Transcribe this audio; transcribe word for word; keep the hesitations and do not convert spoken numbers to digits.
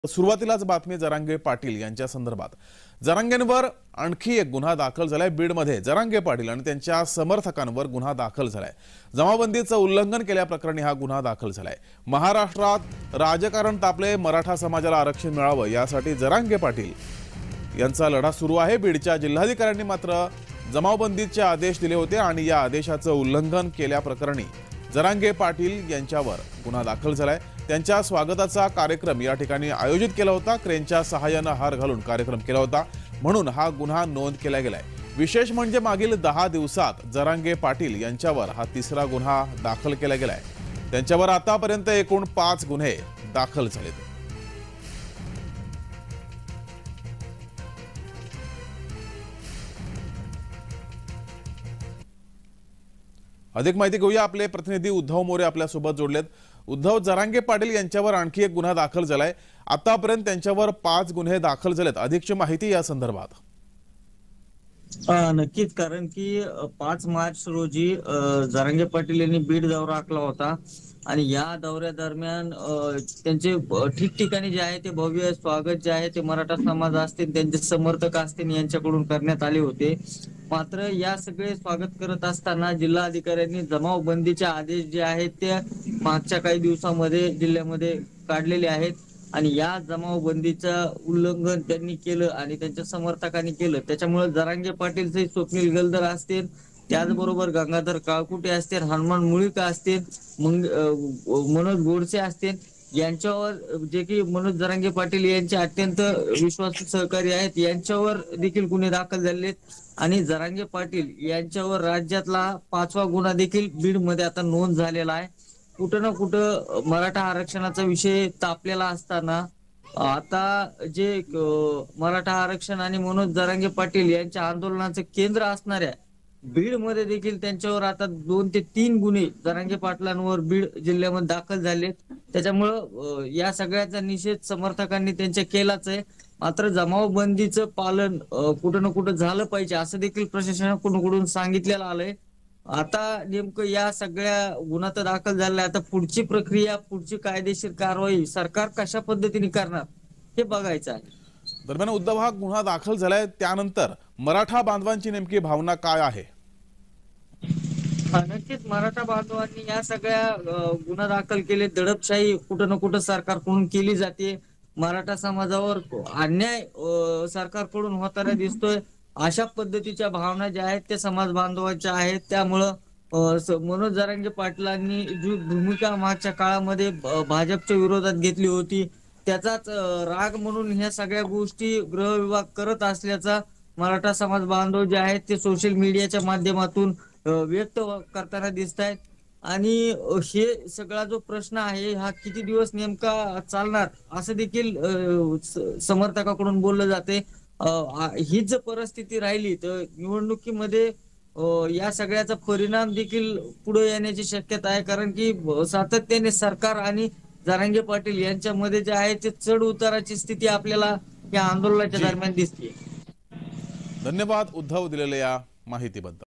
सुरुवातीलाच बातमी जरांगे पाटील यांच्या संदर्भात। जरांगेंवर आणखी एक गुन्हा दाखल झालाय। बीडमध्ये जरांगे पाटील आणि त्यांच्या समर्थकांवर गुन्हा दाखल झालाय। जमावबंदीचं उल्लंघन केल्याप्रकरणी हा गुन्हा दाखल झालाय। महाराष्ट्रात राजकारण तापले, मराठा समाजाला आरक्षण मिळावं यासाठी जरांगे पाटील यांचा लढा सुरू आहे। बीडच्या जिल्हाधिकाऱ्यांनी मात्र जमावबंदीचे आदेश दिले होते आणि या आदेशाचं उल्लंघन केल्याप्रकरणी जरांगे पाटील यांच्यावर गुन्हा दाखल झालाय। त्यांच्या स्वागताचा कार्यक्रम या ठिकाणी आयोजित केला होता। क्रेनच्या सहाय्याने हार घालून कार्यक्रम केला होता, म्हणून हा गुन्हा नोंद केला गेलाय। विशेष म्हणजे मागील दहा दिवसात जरांगे पाटील यांच्यावर हा तिसरा गुन्हा दाखल केला गेलाय। त्यांच्यावर आतापर्यंत एकूण पाच गुन्हे दाखल झालेत। अधिक माहिती घेऊया, आपले प्रतिनिधी उद्धव मोरे आपल्या सोबत जोडलेत। उद्धव, जरांगे पाटील यांच्यावर आणखी एक गुन्हा दाखल झालाय। आतापर्यंत त्यांच्यावर पाच गुन्हे दाखल झालेत। अधिकची माहिती या संदर्भात। नक्कीच, कारण की पाच मार्च रोजी जरांगे पाटील यांनी बीड दौरा आखला होता आणि या दौऱ्यादरम्यान त्यांचे ठिकठिकाणी जे आहे ते भव्य स्वागत जे आहे ते मराठा समाज असतील, त्यांचे समर्थक असतील यांच्याकडून करण्यात आले होते। मात्र या सगळे स्वागत करत असताना जिल्हाधिकाऱ्यांनी जमावबंदीचे आदेश जे आहेत ते मागच्या काही दिवसांमध्ये जिल्ह्यामध्ये काढलेले आहेत आणि या जमावबंदीचं उल्लंघन त्यांनी केलं आणि त्यांच्या समर्थकांनी केलं। त्याच्यामुळे जरांगे पाटील सहित स्वप्नील गलदर असतील, त्याचबरोबर गंगाधर काळकुटे असतील, हनुमान मुळीका असतील, मनोज गोडसे असतील, यांच्यावर जे की मनोज जरांगे पाटील यांचे अत्यंत विश्वासू सहकारी आहेत, यांच्यावर देखील गुन्हे दाखल झाले आणि जरांगे पाटील यांच्यावर राज्यातला पाचवा गुन्हा देखील बीड मध्ये आता नोंद झालेला आहे। कुठं ना कुठं मराठा आरक्षणाचा विषय तापलेला असताना आता जे मराठा आरक्षण आणि मनोज जरांगे पाटील यांच्या आंदोलनाचं केंद्र असणाऱ्या बीड मध्ये देखील त्यांच्यावर आता दोन ते तीन गुन्हे जरांगे पाटलांवर बीड जिल्ह्यामध्ये दाखल झालेत। त्याच्यामुळं या सगळ्याचा निषेध समर्थकांनी त्यांच्या केलाच आहे। मात्र जमावबंदीचं पालन कुठं ना कुठं झालं पाहिजे असं देखील प्रशासनाकडून सांगितलेलं आलंय। आता नेमकं या सगळ्या गुन्हा तर दाखल झाला, आता पुढची प्रक्रिया, पुढची कायदेशीर कारवाई सरकार कशा पद्धतीने करणार हे बघायचं आहे। दरम्यान उद्धव, हा गुन्हा दाखल झालाय त्यानंतर मराठा बांधवांची नेमकी भावना काय आहे? नक्कीच, मराठा बांधवांनी या सगळ्या गुन्हा दाखल केले, दडपशाही कुठं ना कुठं सरकारकडून केली जाते, मराठा समाजावर अन्याय सरकारकडून होताना दिसतोय, अशा पद्धतीच्या भावना ज्या आहेत त्या समाज बांधवांच्या आहेत। त्यामुळं मनोज जरांगे पाटलांनी जी भूमिका मागच्या काळामध्ये भाजपच्या विरोधात घेतली होती त्याचाच राग म्हणून ह्या सगळ्या गोष्टी गृह विभाग करत असल्याचा मराठा समाज बांधव जे आहेत ते सोशल मीडियाच्या माध्यमातून व्यक्त करताना दिसत आहेत। आणि हे सगळा जो प्रश्न आहे हा किती दिवस नेमका चालणार असं देखील समर्थकाकडून बोललं जाते। हीच जर परिस्थिती राहिली तर निवडणुकीमध्ये या सगळ्याचा परिणाम देखील पुढे येण्याची शक्यता आहे, कारण की सातत्याने सरकार आणि जरांगे पाटील यांच्यामध्ये जे आहे ते चढ उताराची स्थिती आपल्याला या आंदोलनाच्या दरम्यान दिसते। धन्यवाद उद्धव दिलेल्या या माहितीबद्दल।